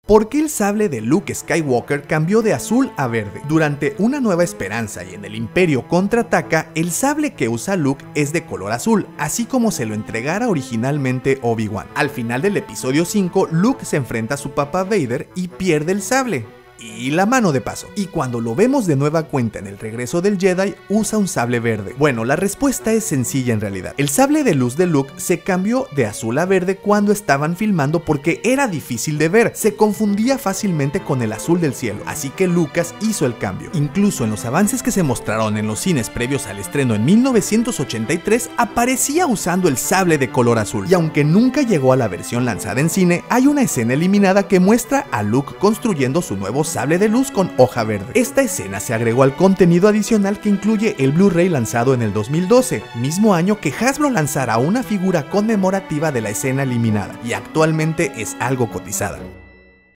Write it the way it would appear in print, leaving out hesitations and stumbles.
¿Por qué el sable de Luke Skywalker cambió de azul a verde? Durante Una Nueva Esperanza y en el Imperio Contraataca, el sable que usa Luke es de color azul, así como se lo entregara originalmente Obi-Wan. Al final del episodio 5, Luke se enfrenta a su papá Vader y pierde el sable. Y la mano de paso. Y cuando lo vemos de nueva cuenta en El Regreso del Jedi, usa un sable verde. Bueno, la respuesta es sencilla en realidad. El sable de luz de Luke se cambió de azul a verde cuando estaban filmando porque era difícil de ver. Se confundía fácilmente con el azul del cielo, así que Lucas hizo el cambio. Incluso en los avances que se mostraron en los cines previos al estreno en 1983, aparecía usando el sable de color azul. Y aunque nunca llegó a la versión lanzada en cine, hay una escena eliminada que muestra a Luke construyendo su nuevo sable de luz con hoja verde. Esta escena se agregó al contenido adicional que incluye el Blu-ray lanzado en el 2012, mismo año que Hasbro lanzara una figura conmemorativa de la escena eliminada, y actualmente es algo cotizada.